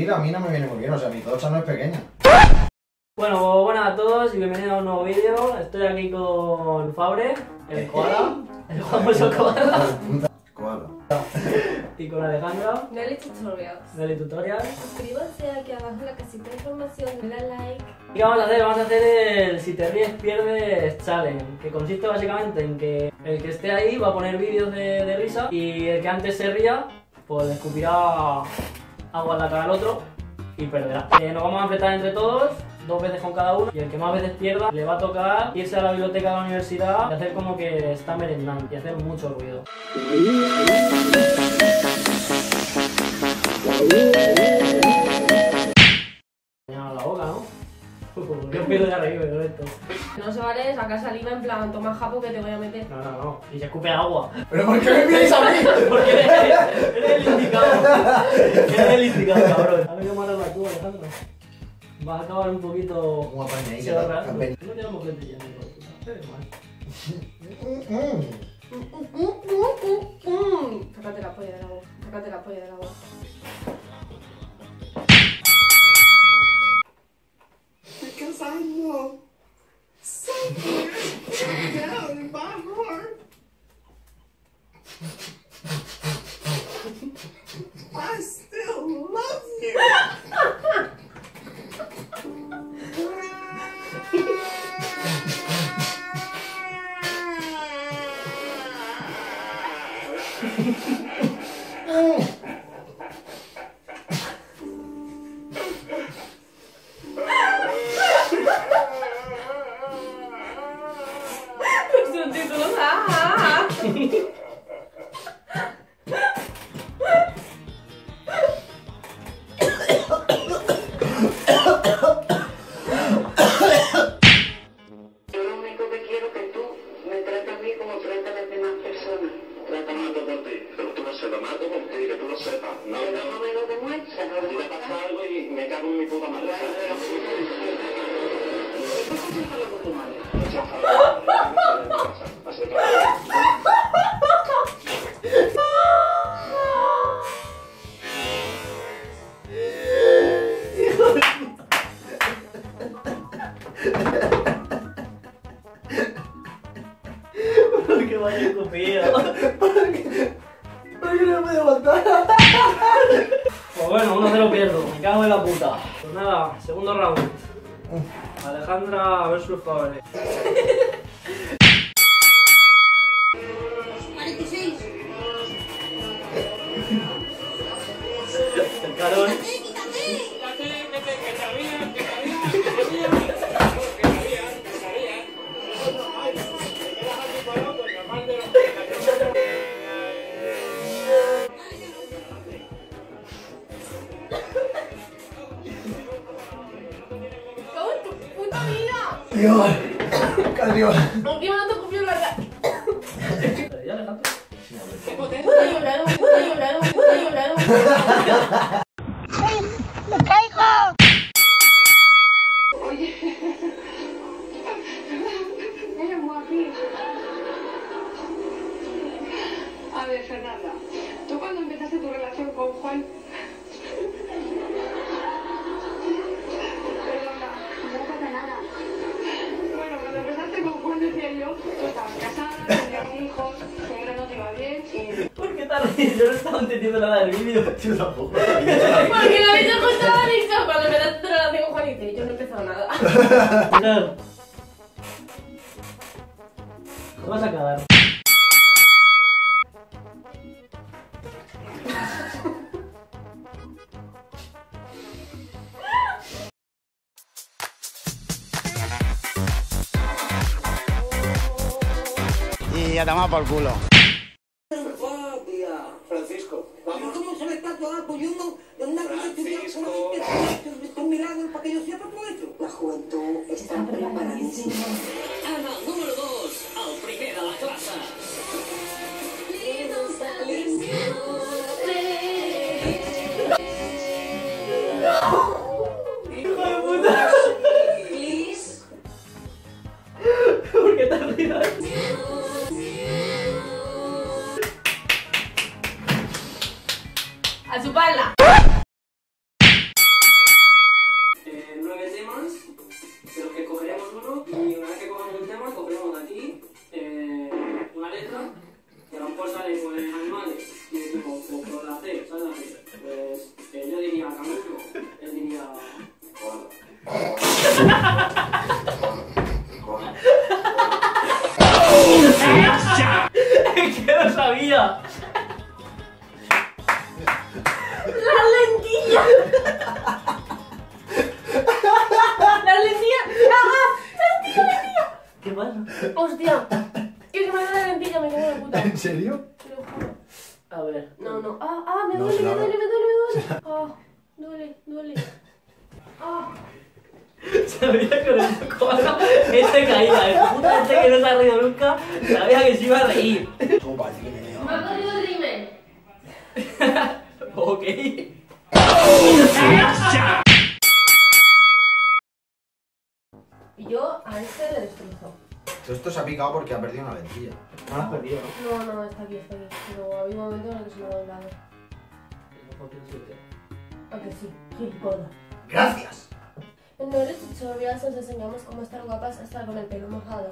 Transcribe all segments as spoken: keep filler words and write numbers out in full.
mil a mí no me viene muy bien, o sea, mi tocha no es pequeña. Bueno, pues buenas a todos y bienvenidos a un nuevo vídeo. Estoy aquí con Fabre, el koala, el famoso koala. Koala. Y con Alejandra, Nelly Tutorials. Nelly Tutorials. Suscríbanse aquí abajo en la casita de información, denle like. ¿Y qué vamos a hacer? Vamos a hacer el Si te ríes pierdes challenge, que consiste básicamente en que el que esté ahí va a poner vídeos de, de risa y el que antes se ría, pues le escupirá agua en la cara al otro y perderá. Eh, nos vamos a enfrentar entre todos, dos veces con cada uno, y el que más veces pierda le va a tocar irse a la biblioteca de la universidad y hacer como que está merendando y hacer mucho ruido. Llenar la boca, ¿no? Yo empiezo ya a reírme con esto. No se vale sacar saliva en plan, toma japo que te voy a meter. No, no, no. Y se escupe agua. ¿Pero por qué me miráis a mí? Porque eres, eres el indicado. Eres el indicado, cabrón. A ver cómo arreglas tú, Alejandro. Vas a acabar un poquito... Como apañadita, Se ahorra. tan No pen- tenemos gente ya, amigo. Eres mal. Sácate la polla de la boca, sácate la polla de la boca. Because I know something down in my heart. I still love you. Subtítulos, ah. Yo lo único que quiero es que tú me trates a mí como tratas a las demás personas. Trata mato por ti, pero tú no sepas, mato por ti, que tú lo sepas. No, Pero no, no me lo demuestras, no a ti te pasa algo y me cago en mi puta madre. Después contéstalo con tu madre. Así que... Porque vaya escupida. ¿Por qué no me puedo aguantar? Pues bueno, uno cero pierdo. Me cago en la puta. Pues nada, segundo round. Alejandra versus Fabre. cuarenta y seis. El carón. ¡Cago en tu puta vida! Dios, Dios. Encima no te copió la cara. ¿Ya, Alejandro? Puta llorar, puta llorar, puta llorar. Oye. Eres guapísima. A ver, Fernanda, tú cuando empezaste tu relación con Juan... Perdona, no pasa nada. Bueno, cuando empezaste con Juan decía yo, tú estabas casada, tenías hijos, tu hombre no te iba bien y... ¿Por qué te ríes? Yo no estaba entendiendo nada del vídeo. Yo tampoco. Porque lo habéis escuchado, ha dicho cuando empezaste tu relación con Juan y dice, yo no he empezado nada. Claro. ¿Cómo vas a acabar? Y a tomar por culo. Francisco, vamos. ¿Cómo se me está todo apoyando de una vida estudiar solamente un milagro para que yo sepa todo eso? La juventud está preparadísima. Ana número dos, al primer a la clase. ¡Hijo de puta! Please. ¿Por qué te ríes? A chuparla. ¡Hostia! Que se me da la lentilla, me cago en la puta. ¿En serio? Te lo juro. A ver. No, no. Ah, ah, me No, duele, se me la- duele, me duele, me duele. Ah, duele, duele. Ah. Sabía que con el cojo este caía. El puta este que no se ha reído nunca, sabía que se iba a reír. ¿Cómo parece que me meo? Me ha corrido el rímel. Ok. Y yo a este le destrozo. Esto se ha picado porque ha perdido una lentilla. No lo has perdido, ¿no? No, no, está aquí, está aquí. Pero había un momento en el que se me ha doblado. ¿A que sí? Gilipollas. ¡Gracias! En nuestros tutorials os enseñamos cómo estar guapas hasta con el pelo mojado.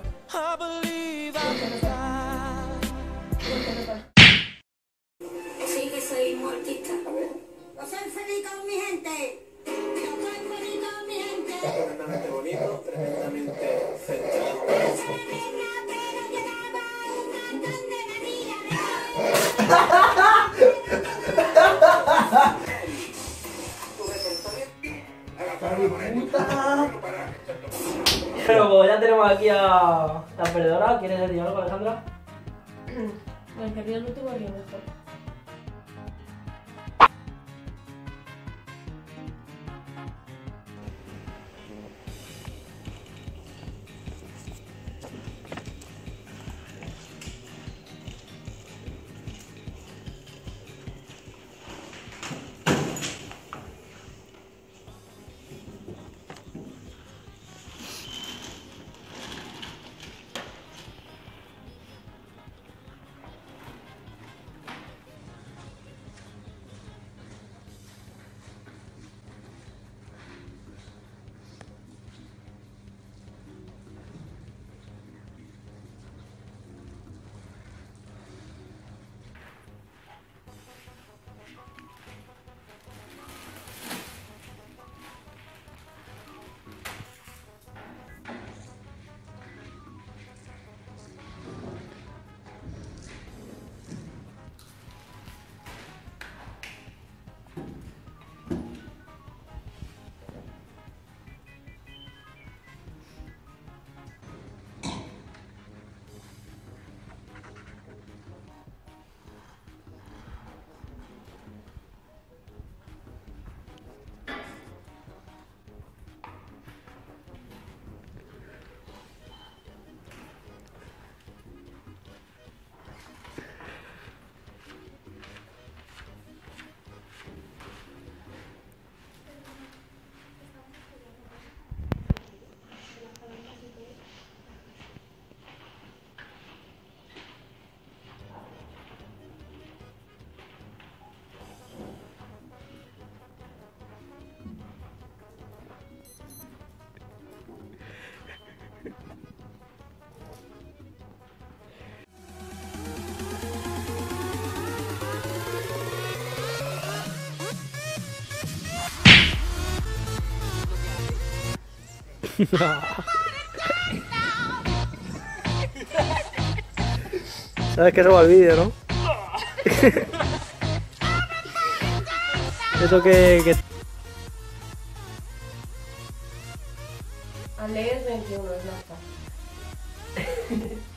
Sí que soy mortista. No soy feliz con mi gente. No soy feliz con mi gente. Tremendamente bonito, tremendamente centrado. Pero llevaba un montón de manillas. Pero como ya tenemos aquí a la perdedora, ¿quieres decir algo, Alejandra? El que ríe el último ríe mejor. Sabes que eso va al vídeo, ¿no? Eso que, que... Alex veintiuno, es la